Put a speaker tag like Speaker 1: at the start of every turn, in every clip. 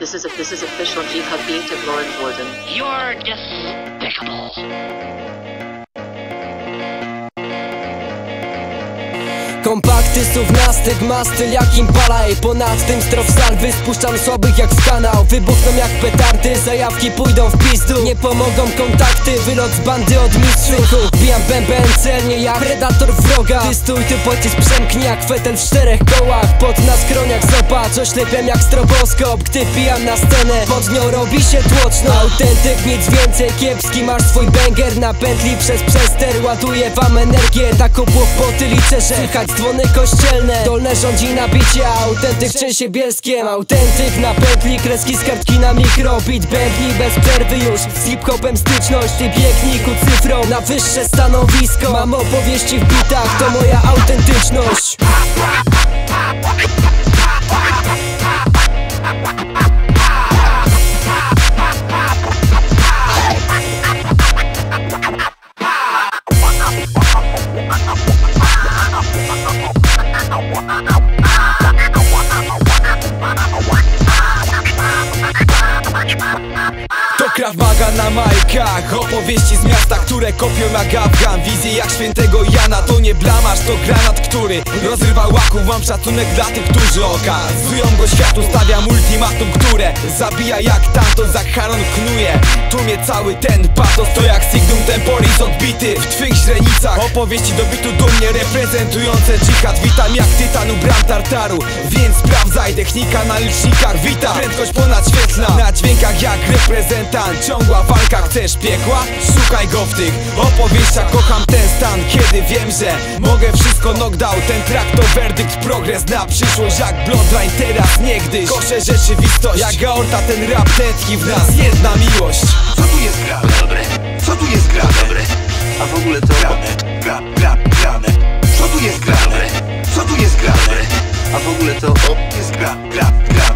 Speaker 1: This is official Jihad beat of Lord Warden.
Speaker 2: You're despicable.
Speaker 3: Kompakty, słów styl styl jak Impala. I ponad tym strof salwy spuszczam słabych jak w kanał. Wybuchną jak petardy, zajawki pójdą w pizdu. Nie pomogą kontakty, wylot z bandy od mistrzów. Bijam bęben celnie jak predator wroga. Ty stój, ty pocisk przemknie jak fetel w 4 kołach. Pot na skroniach zobacz, oślepiam jak stroboskop. Gdy pijam na scenę, pod nią robi się tłoczno. Autentyk, nic więcej, kiepski masz swój banger. Na pętli przez przester ładuje wam energię. Tak obłok poty liczę, że słychać dzwony kościelne. Dolne rządzi nabicie, autentyk trzęsie bielskiem. Autentyk na pętli, kreski z kartki na mikro. Beat bębni bez przerwy już, z hip-hopem styczność. Ty biegnij ku cyfrom na wyższe stanowisko. Mam opowieści w bitach, to moja autentyczność.
Speaker 4: To Krav Maga na majkach, opowieści z miasta, które kopią jak Afgan. Wizje jak świętego Jana, to nie blamasz, to granat, który rozrywa łaków. Mam szacunek dla tych, którzy okazują go światu. Stawiam ultimatum, które zabija jak tamto. Zacharon knuje, tłumie cały ten patos. To jak Signum Temporis odbity w twych źrenicach. Opowieści do bitu dumnie reprezentujące dżihad. Witam jak tytan u bram Tartaru, więc sprawdzaj. Technika na licznikach wita, prędkość ponadświetlna. Na dźwiękach jak reprezentant, ciągła walka. Chcesz piekła? Szukaj go w tych opowieściach. Kocham ten stan, kiedy wiem, że mogę wszystko. Knockdown, ten track to werdykt. Progres na przyszłość jak Bloodline teraz, niegdyś. Koszę rzeczywistość jak aorta, ten rap tętki w nas jedna miłość.
Speaker 5: Co tu jest grane? Dobre. Co tu jest grane? Dobre. A w ogóle to grane. Co tu jest grane? Co tu jest grane? A w ogóle to jest grane.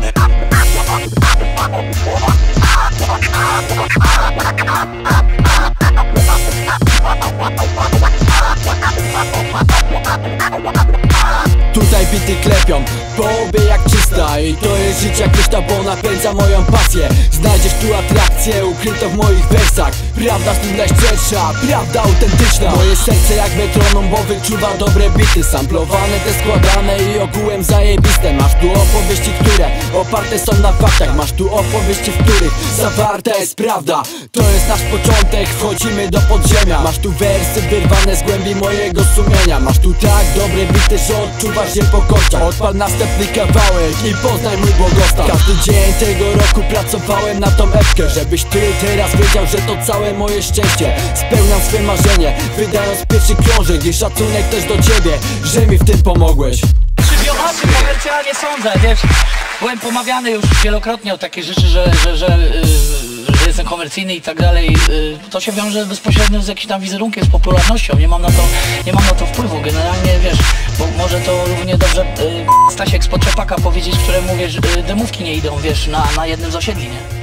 Speaker 3: Tutaj bity klepią, po łbie jak czysta. I to jest życie jak reszta, bo napędza moją pasję. Znajdziesz tu atrakcję ukrytą w moich wersach. Prawda z tym najszczersza, prawda autentyczna. Moje serce jak metronom, bo wyczuwa dobre bity. Samplowane, te składane i ogółem zajebiste. Masz tu opowieści, które oparte są na faktach. Masz tu opowieści, w których zawarta jest prawda. To jest nasz początek, wchodzimy do podziemia. Masz tu wersy wyrwane z głębi mojego sumienia. Masz tu tak dobre bity, że odczuwasz je po kościach. Odpal następny kawałek i poznaj mój błogostan. Każdy dzień tego roku pracowałem na tą epkę, żebyś ty teraz wiedział, że to całe moje szczęście. Spełniam swe marzenie, wydając pierwszy krążek. I szacunek też do ciebie, że mi w tym pomogłeś.
Speaker 6: Przy biomasy komercjalnie sądzę, wiesz. Byłem pomawiany już wielokrotnie o takie rzeczy, że jestem komercyjny i tak dalej. To się wiąże bezpośrednio z jakimś tam wizerunkiem, z popularnością. Nie mam na to wpływu. Generalnie wiesz, bo może to równie dobrze Stasiek z Podczepaka powiedzieć, któremu wiesz, demówki nie idą, wiesz, na jednym z osiedli, nie?